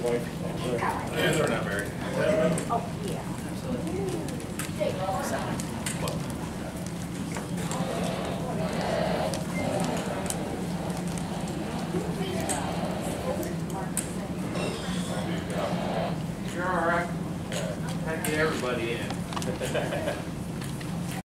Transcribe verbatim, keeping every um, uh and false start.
wife. Yeah, they're not married. Oh, yeah. You're all right. Had to get everybody in.